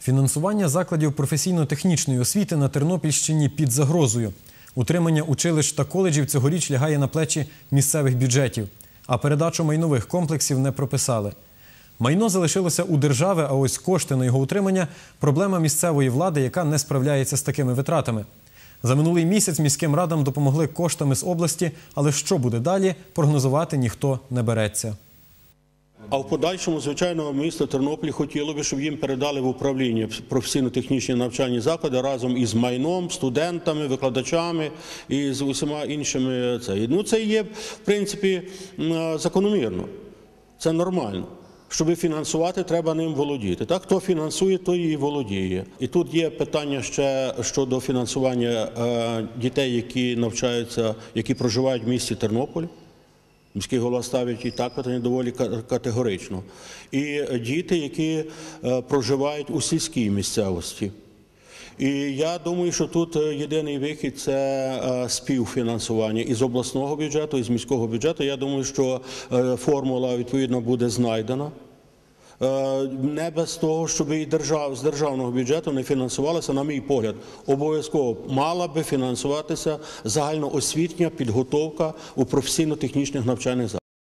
Фінансування закладів професійно-технічної освіти на Тернопільщині під загрозою. Утримання училищ та коледжів цьогоріч лягає на плечі місцевих бюджетів, а передачу майнових комплексів не прописали. Майно залишилося у держави, а ось кошти на його утримання – проблема місцевої влади, яка не справляється з такими витратами. За минулий місяць міським радам допомогли коштами з області, але що буде далі, прогнозувати ніхто не береться. А в подальшому, звичайно, місто Тернопіль хотіло б, щоб їм передали в управління професійно-технічні навчальні заклади разом із майном, студентами, викладачами і з усіма іншими. Це є, в принципі, закономірно. Це нормально. Щоб фінансувати, треба ним володіти. Так, хто фінансує, той і володіє. І тут є питання ще щодо фінансування дітей, які навчаються, які проживають в місті Тернополь. Міський голова ставить і так питання доволі категорично. І діти, які проживають у сільській місцевості. І я думаю, що тут єдиний вихід – це співфінансування із обласного бюджету, із міського бюджету. Я думаю, що формула, відповідно, буде знайдена. Не без того, щоб і з державного бюджету не фінансувалася, на мій погляд, обов'язково мала би фінансуватися загальноосвітня підготовка у професійно-технічних навчальних закладах.